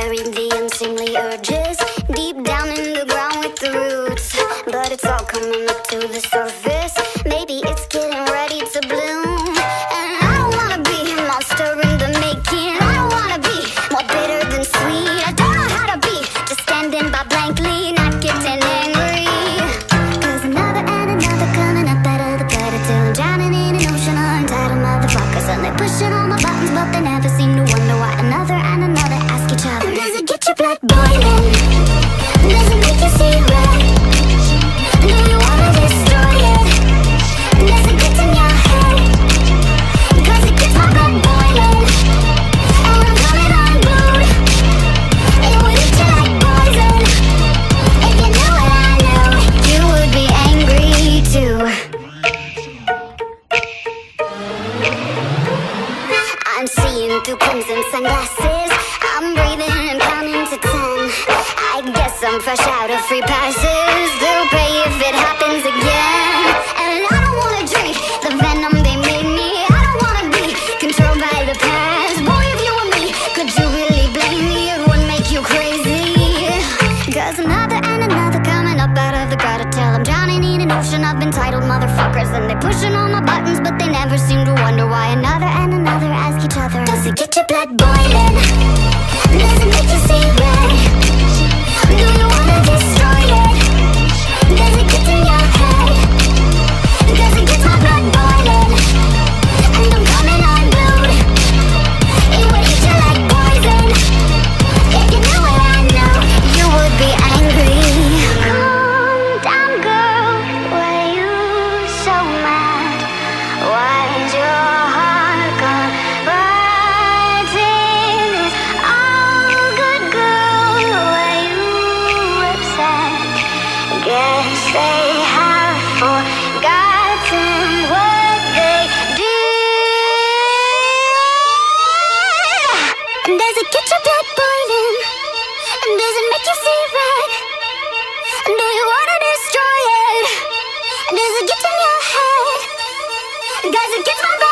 burying the unseemly urges deep down in the ground with the roots. But it's all coming up to the surface. Maybe it's getting ready to bloom. And I don't wanna be a monster in the making. I don't wanna be more bitter than sweet. I don't know how to be just standing by blankly, not getting angry. Cause another and another coming up out of the gutter till I'm drowning in an ocean of entitled motherfuckers. And they pushing all my buttons, but they never seem to wonder why another and another ask each other, does it get your blood boiling? Does it make you see red? Do you wanna destroy it? Does it get in your head? Cause it gets my blood boiling, and I'm coming unglued. It would eat you like poison. If you knew what I knew, you would be angry too. I'm seeing through crimson sunglasses. I'm breathing and counting to 10. I guess I'm fresh out of free passes. They'll pay if it happens again. And I don't wanna drink the venom they made me. I don't wanna be controlled by the past. Boy, if you were me, could you really blame me? It would make you crazy. Cause another and another coming up out of the gutter till I'm drowning in an ocean of entitled motherfuckers. And they're pushing all my buttons, but they never seem to wonder why another and another ask each other, does it get your blood boiling? Does it make you see red? Do you wanna destroy it? Does it get in your head? Does it get my blood boiling, and I'm coming unglued? It would eat you like poison. If you knew what I know, you would be angry. Calm down, girl. Why are you so mad? Why's your heart gone writing this all good, girl? Why you upset? Guess they have forgotten what they did. Does it get your blood boiling? And does it make you see red? And do you wanna destroy it? Does it get in your head? Does it get my blood